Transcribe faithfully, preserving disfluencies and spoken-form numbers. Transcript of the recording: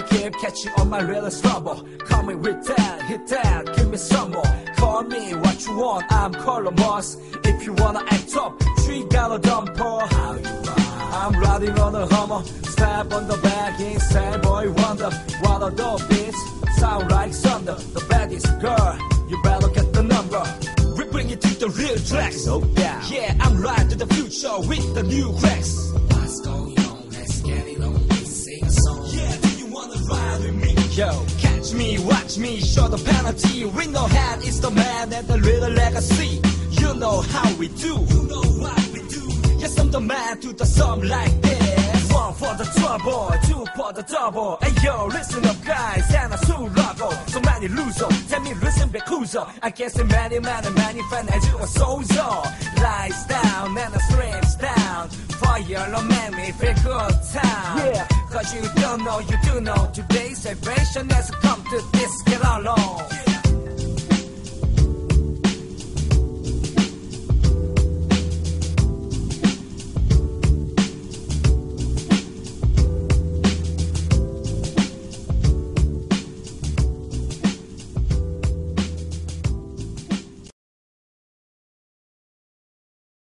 keep catching on my realest trouble. Coming with that, hit that, give me some more. Call me what you want, I'm Columbus. If you wanna act up, three gallon dumper. How you ride? I'm riding on a Hummer. Step on the back, inside boy wonder. What are the beats? Sound like thunder. The baddest girl, you better get the number. We bring it to the real tracks. No doubt. Yeah, I'm right to the future with the new cracks. What's going on? Let's get it on. Sing a song. Yeah, do you wanna ride with me? Yo, catch me, watch me, show the penalty. We know head is the man and the little legacy. You know how we do. You know what we do. Yes, I'm the man to the song like this. One for the trouble, two for the double. Hey yo, listen up guys, and I soon lago. So many loser, tell me listen back who's up. I guess the many, many, many fans as you are so so. Lies down and the streams down. Fire don't make me feel good time. Yeah, cause you don't know, you do know. Today's celebration has come to this, get along.